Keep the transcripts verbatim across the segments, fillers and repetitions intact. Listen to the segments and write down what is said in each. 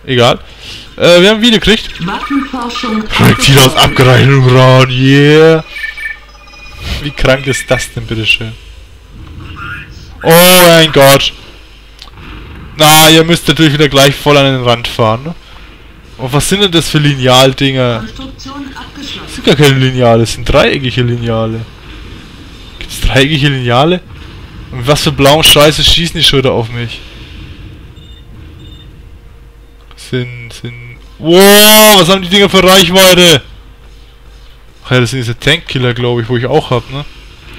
Egal. Äh, wir haben ein Video gekriegt. Waffenforschung. Projektil aus abgereichtem Uran, yeah. Wie krank ist das denn, bitteschön? Oh mein Gott. Na, ihr müsst natürlich wieder gleich voll an den Rand fahren, ne? Und was sind denn das für Linealdinger? Konstruktion abgeschlossen. Das sind gar keine Lineale, das sind dreieckige Lineale. Gibt es dreieckige Lineale? Und mit was für blauen Scheiße schießen die schon wieder auf mich? Sind, sind... Wow, was haben die Dinger für Reichweite? Ach ja, das sind diese Tankkiller, glaube ich, wo ich auch hab, ne?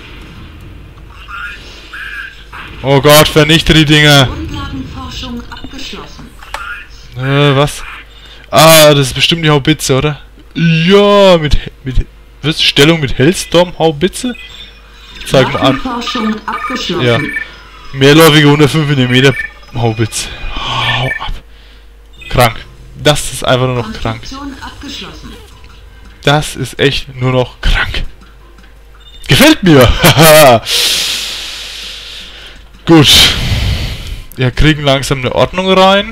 Oh Gott, vernichte die Dinger! Grundlagenforschung abgeschlossen. Äh, was? Ah, das ist bestimmt die Haubitze, oder? Ja, mit... mit was? Stellung mit Hellstorm-Haubitze? Zeig mal an. Waffenforschung abgeschlossen. Ja. Mehrläufige hundertfünf Millimeter Haubitze. Hau ab. Krank. Das ist einfach nur noch krank. Konstruktion abgeschlossen. Das ist echt nur noch krank. Gefällt mir! Haha! Gut. Wir kriegen langsam eine Ordnung rein.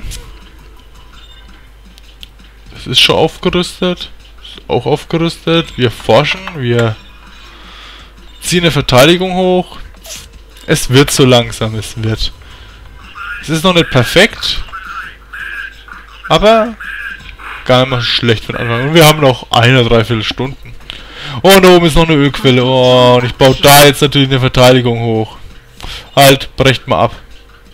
Das ist schon aufgerüstet. Ist auch aufgerüstet. Wir forschen. Wir ziehen eine Verteidigung hoch. Es wird so langsam. Es wird. Es ist noch nicht perfekt. Aber gar nicht mal schlecht von Anfang an. Und wir haben noch eine, dreiviertel Stunden. Oh, und da oben ist noch eine Ölquelle. Oh, und ich baue da jetzt natürlich eine Verteidigung hoch. Halt, brecht mal ab.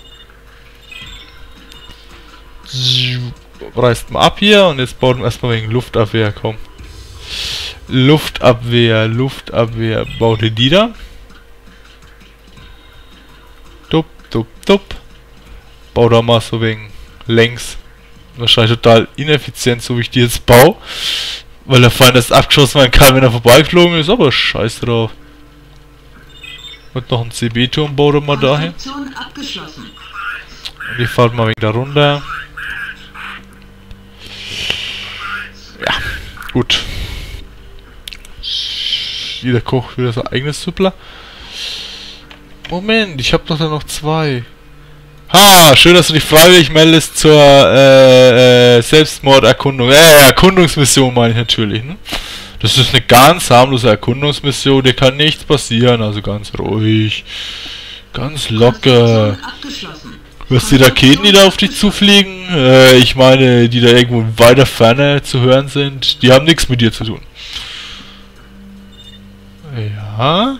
Reißt mal ab hier und jetzt baut man erstmal wegen Luftabwehr, komm. Luftabwehr, Luftabwehr. Baut ihr die da? Dup, dup, dup. Bau da mal so wegen längs. Wahrscheinlich total ineffizient, so wie ich die jetzt baue. Weil der Feind erst abgeschossen werden kann, wenn er vorbeigeflogen ist, aber scheiß drauf. Und noch ein C B-Turm baut er mal dahin. Und ich fahre mal wegen da runter. Ja, gut. Jeder kocht wieder sein eigenes Suppler. Moment, ich habe doch da noch zwei. Ha, schön, dass du dich freiwillig meldest zur äh, äh, Selbstmorderkundung. Äh, Erkundungsmission meine ich natürlich, ne? Das ist eine ganz harmlose Erkundungsmission, dir kann nichts passieren, also ganz ruhig. Ganz locker. Was die Raketen, die da auf dich zufliegen, äh, ich meine, die da irgendwo in weiter Ferne zu hören sind, die haben nichts mit dir zu tun. Ja.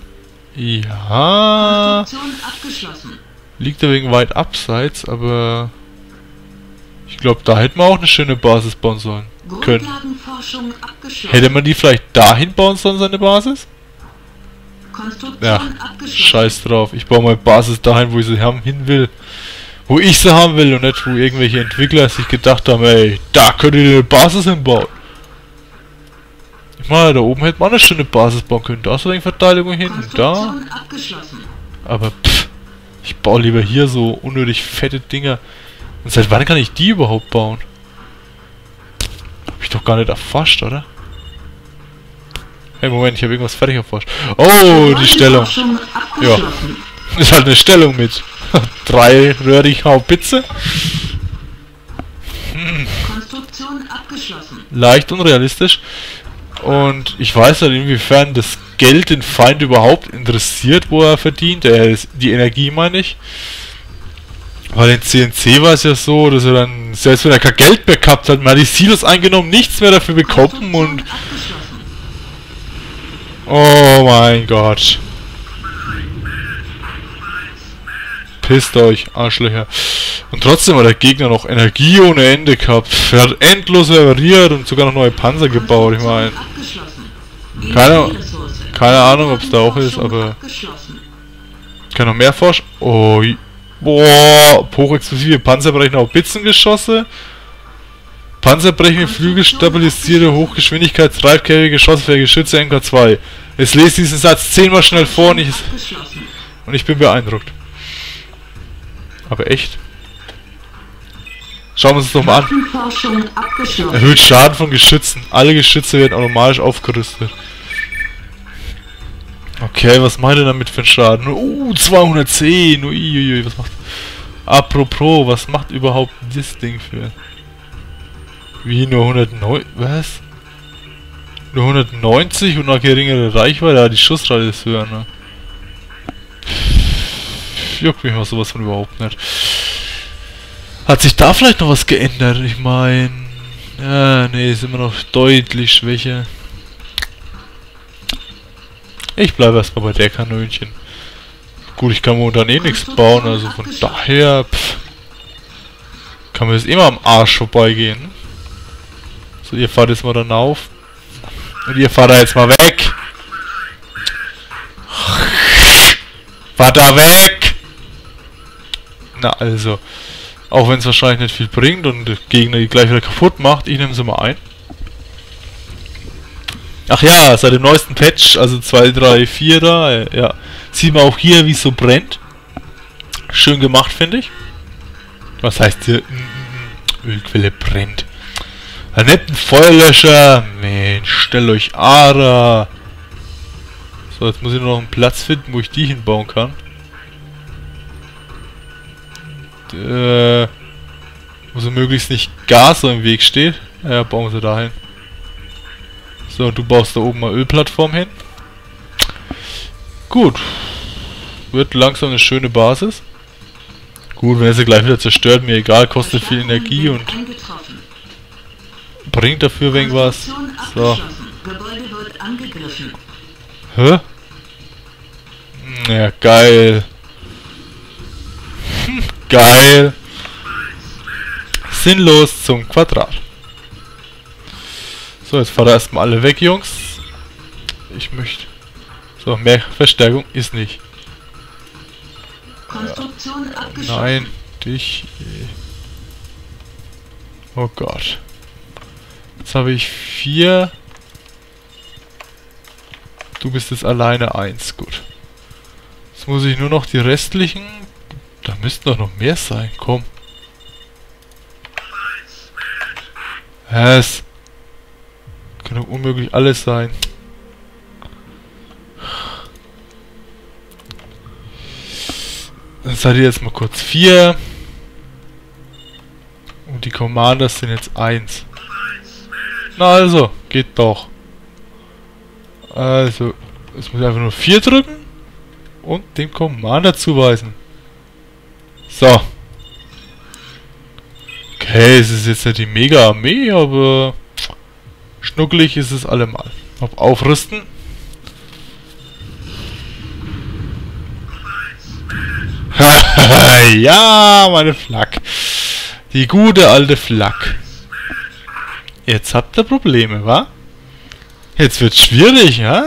Ja. Liegt da wegen weit abseits, aber ich glaube, da hätten wir auch eine schöne Basis bauen sollen können. Hätte man die vielleicht dahin bauen sollen, seine Basis? Ja, scheiß drauf. Ich baue meine Basis dahin, wo ich sie haben hin will. Wo ich sie haben will und nicht, wo irgendwelche Entwickler sich gedacht haben, ey, da könnt ihr eine Basis hinbauen. Ich meine, da oben hätte man eine schöne Basis bauen können. Da ist eine Verteidigung hin und da. Aber pff. Ich baue lieber hier so unnötig fette Dinger. Und seit wann kann ich die überhaupt bauen? Hab ich doch gar nicht erforscht, oder? Hey, Moment, ich habe irgendwas fertig erforscht. Oh, die Stellung. Ja. Ist halt eine Stellung mit drei röhrig Haubitze. Hm. Leicht unrealistisch. Und ich weiß halt inwiefern das Geld den Feind überhaupt interessiert, wo er verdient. Äh, die Energie meine ich. Weil in C N C war es ja so, dass er dann, selbst wenn er kein Geld mehr gehabt hat, man hat die Silos eingenommen, nichts mehr dafür bekommen und... Oh mein Gott. Pisst euch, Arschlöcher. Und trotzdem hat der Gegner noch Energie ohne Ende gehabt. Er hat endlos repariert und sogar noch neue Panzer gebaut, ich meine. Keine, keine Ahnung, ob es da auch ist, aber... Kann noch mehr forschen? Oh, boah, hochexplosive Panzerbrechende Haubitzengeschosse. Panzerbrechende Flügel, stabilisierte Hochgeschwindigkeits-Treibkehre, geschossfähige Geschütze M K zwei. Jetzt lese diesen Satz zehnmal schnell vor und ich, und ich bin beeindruckt. Aber echt? Schauen wir uns das doch mal an. Erhöht Schaden von Geschützen. Alle Geschütze werden automatisch aufgerüstet. Okay, was meint ihr damit für einen Schaden? Uh, zweihundertzehn. Uiuiui, was macht... Apropos, was macht überhaupt das Ding für... Wie nur hundertneun... Was? Nur hundertneunzig und noch geringere Reichweite? Ja, die Schussrate ist höher, ne? Juckt mich mal sowas von überhaupt nicht. Hat sich da vielleicht noch was geändert? Ich meine... Ja, nee, ist immer noch deutlich schwächer. Ich bleibe erstmal bei der Kanönchen. Gut, ich kann momentan eh nichts bauen, also von daher... Pff, kann mir das immer am Arsch vorbeigehen. So, ihr fahrt jetzt mal dann auf. Und ihr fahrt da jetzt mal weg. Fahrt da weg! Na also, auch wenn es wahrscheinlich nicht viel bringt und der Gegner die gleich wieder kaputt macht, ich nehme sie mal ein. Ach ja, seit dem neuesten Patch, also zwei, drei, vier da, äh, ja, sieht man auch hier, wie es so brennt. Schön gemacht, finde ich. Was heißt hier? Ölquelle brennt. Ein netten Feuerlöscher. Mensch, stellt euch Ara. So, jetzt muss ich nur noch einen Platz finden, wo ich die hinbauen kann. Äh, wo so möglichst nicht Gas so im Weg steht. Ja, bauen wir sie dahin. So, du baust da oben mal Ölplattform hin. Gut. Wird langsam eine schöne Basis. Gut, wenn er sie gleich wieder zerstört, mir egal, kostet viel Energie und bringt dafür irgendwas. So. Hä? Ja, geil. Hm, geil. Sinnlos zum Quadrat. So, jetzt fahrt erstmal alle weg, Jungs. Ich möchte... So, mehr Verstärkung ist nicht. Konstruktion abgeschlossen. Nein, dich... Oh Gott. Jetzt habe ich vier. Du bist jetzt alleine eins. Gut. Jetzt muss ich nur noch die restlichen... Da müssten doch noch mehr sein. Komm. Es kann doch unmöglich alles sein. Dann seid ihr jetzt mal kurz vier. Und die Commanders sind jetzt eins. Na also, geht doch. Also, jetzt muss ich einfach nur vier drücken. Und dem Commander zuweisen. So. Okay, es ist jetzt nicht die Mega-Armee, aber schnuckelig ist es allemal. Auf Aufrüsten. Ja, meine Flak. Die gute alte Flak. Jetzt habt ihr Probleme, wa? Jetzt wird's schwierig, ja?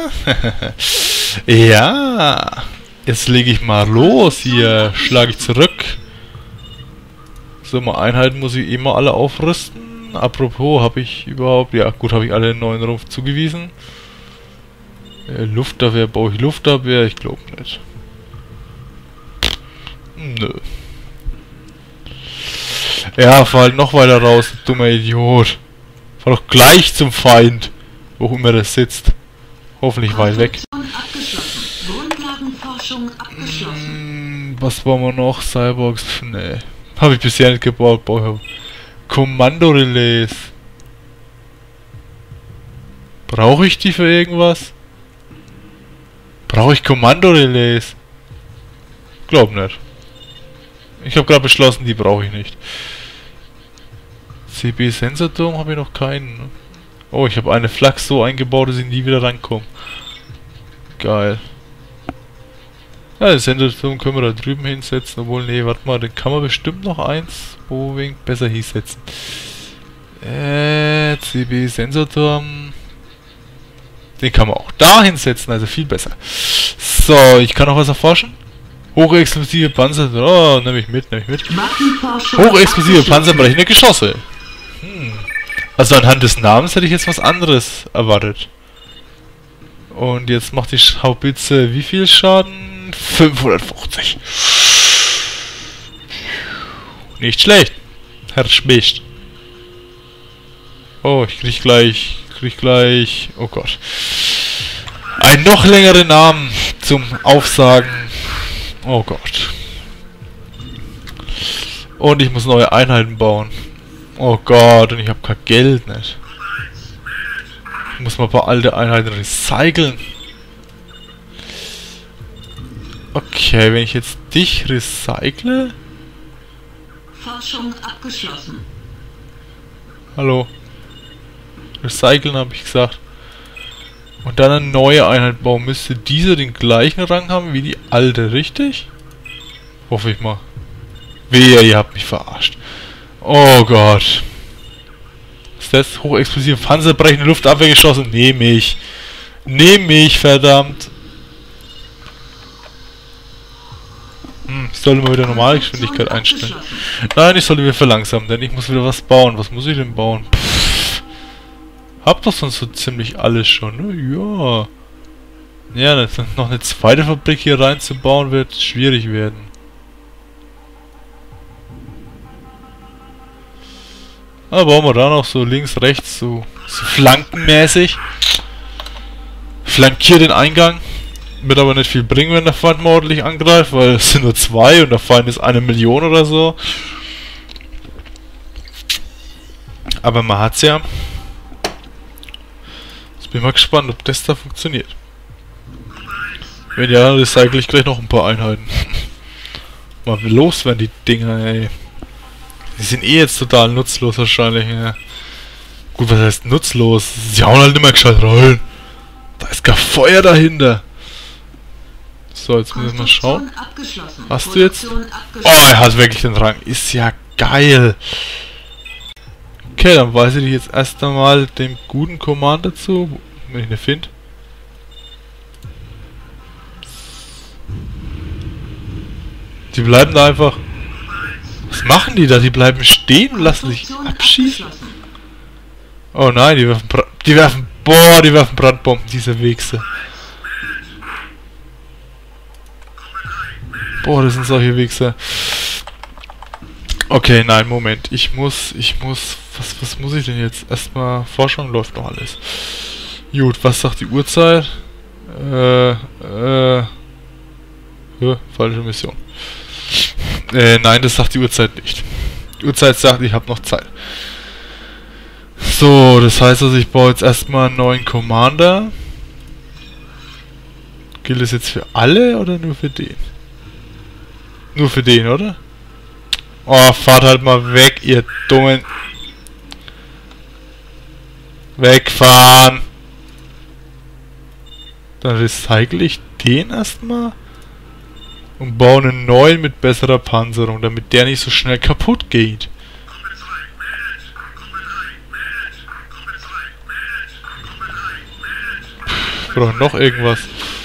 Ja. Jetzt lege ich mal los hier. Schlage ich zurück. So, mal Einheiten muss ich immer alle aufrüsten. Apropos, habe ich überhaupt... Ja, gut, habe ich alle einen neuen Rumpf zugewiesen. Äh, Luftabwehr, baue ich Luftabwehr? Ich glaube nicht. Nö. Ja, fahr halt noch weiter raus, du dummer Idiot. Fahr doch gleich zum Feind. Wo immer das sitzt. Hoffentlich weit weg. Grundlagenforschung abgeschlossen. Mm, was wollen wir noch? Cyborgs? Nee. Habe ich bisher nicht gebaut. Kommandorelais. Brauche ich die für irgendwas? Brauche ich Kommandorelais? Glaub nicht. Ich habe gerade beschlossen, die brauche ich nicht. C B-Sensorturm habe ich noch keinen. Ne? Oh, ich habe eine Flak so eingebaut, dass ich nie wieder rankomme. Geil. Ja, den Sensorturm können wir da drüben hinsetzen. Obwohl, nee, warte mal, den kann man bestimmt noch eins, wo wegen besser hinsetzen. Äh, C B-Sensorturm. Den kann man auch da hinsetzen, also viel besser. So, ich kann noch was erforschen. Hochexplosive Panzer, oh, nehme ich mit, nehme ich mit. Hochexplosive panzerbrechende Geschosse. Hm. Also anhand des Namens hätte ich jetzt was anderes erwartet. Und jetzt macht die Haubitze wie viel Schaden? fünfhundertfünfzig. Nicht schlecht. Herr Schmicht. Oh, ich krieg gleich, krieg gleich, oh Gott. Einen noch längeren Namen zum Aufsagen. Oh Gott. Und ich muss neue Einheiten bauen. Oh Gott, und ich habe kein Geld nicht. Ich muss mal ein paar alte Einheiten recyceln. Okay, wenn ich jetzt dich recycle... Forschung abgeschlossen. Hallo. Recyceln habe ich gesagt. Und dann eine neue Einheit bauen. Müsste diese den gleichen Rang haben wie die alte, richtig? Hoffe ich mal. Wehe, ihr habt mich verarscht. Oh Gott. Ist das hochexplosive Panzerbrechende Luftabwehrgeschosse? Nehme ich. Nehme ich, verdammt. Hm, ich sollte mal wieder Normalgeschwindigkeit einstellen. Nein, ich sollte wieder verlangsamen, denn ich muss wieder was bauen. Was muss ich denn bauen? Pff. Hab doch sonst so ziemlich alles schon, ne? Ja. Ja, noch eine zweite Fabrik hier reinzubauen wird schwierig werden. Aber bauen wir da noch so links, rechts, so, so flankenmäßig. Flankier den Eingang. Wird aber nicht viel bringen, wenn der Feind mal ordentlich angreift, weil es sind nur zwei und der Feind ist eine Million oder so. Aber man hat's ja. Jetzt bin ich mal gespannt, ob das da funktioniert. Wenn ja, dann recycle ich gleich noch ein paar Einheiten. Mal los werden die Dinger, ey. Die sind eh jetzt total nutzlos wahrscheinlich, ja. Gut, was heißt nutzlos? Sie hauen halt immer gescheit rein. Da ist gar Feuer dahinter. So, jetzt müssen wir mal schauen. Hast du jetzt? Oh, er hat wirklich den Rang. Ist ja geil. Okay, dann weise ich jetzt erst einmal dem guten Commander zu, wenn ich ihn finde. Die bleiben da einfach. Was machen die da? Die bleiben stehen und lassen sich abschießen. Oh nein, die werfen Bra die werfen boah, die werfen Brandbomben, diese Wichse. Boah, das sind solche Wichse. Okay, nein, Moment. Ich muss, ich muss, was, was muss ich denn jetzt? Erstmal, Forschung läuft noch alles. Gut, was sagt die Uhrzeit? Äh, äh, ja, falsche Mission. Äh, nein, das sagt die Uhrzeit nicht. Die Uhrzeit sagt, ich habe noch Zeit. So, das heißt also, ich baue jetzt erstmal einen neuen Commander. Gilt das jetzt für alle oder nur für den? Nur für den, oder? Oh, fahrt halt mal weg, ihr dummen... Wegfahren! Dann recycle ich den erstmal und baue einen neuen mit besserer Panzerung, damit der nicht so schnell kaputt geht. Ich brauche noch irgendwas.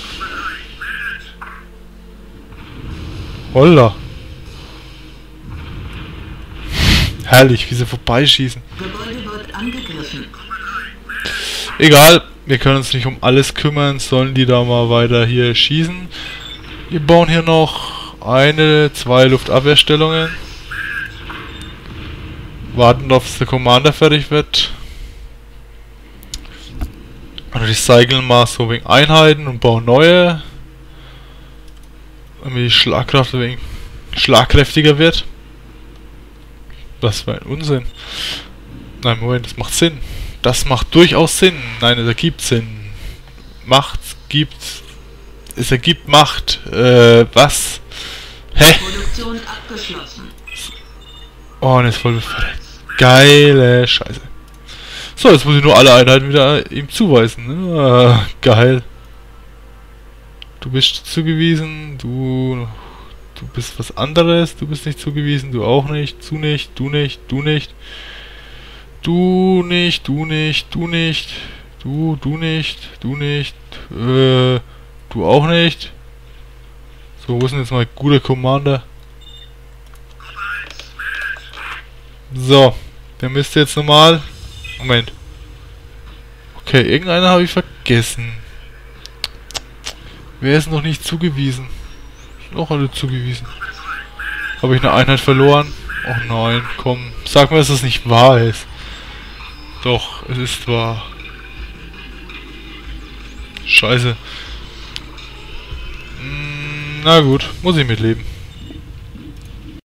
Holla. Herrlich, wie sie vorbeischießen. Gebäude wird angegriffen. Egal, wir können uns nicht um alles kümmern, sollen die da mal weiter hier schießen. Wir bauen hier noch eine, zwei Luftabwehrstellungen. Warten, ob der Commander fertig wird. Und recyceln mal so wegen Einheiten und bauen neue. Damit die Schlagkraft ein wenig schlagkräftiger wird. Was für ein Unsinn. Nein, Moment, das macht Sinn. Das macht durchaus Sinn. Nein, es ergibt Sinn. Macht gibt... Es ergibt Macht. Äh, was? Hä? Produktion abgeschlossen. Oh, und ist voll befreit. Geile Scheiße. So, jetzt muss ich nur alle Einheiten wieder ihm zuweisen. Ne? Ah, geil. Du bist zugewiesen, du... Du bist was anderes, du bist nicht zugewiesen, du auch nicht, du nicht, du nicht, du nicht. Du nicht, du nicht, du nicht, du, du nicht, du nicht, äh, du auch nicht. So, wo ist denn jetzt mal guter Commander? So, der müsste jetzt normal... Moment. Okay, irgendeiner habe ich vergessen. Wer ist noch nicht zugewiesen? Auch alle zugewiesen. Habe ich eine Einheit verloren? Oh nein, komm. Sag mir, dass das nicht wahr ist. Doch, es ist wahr. Scheiße. Hm, na gut, muss ich mitleben.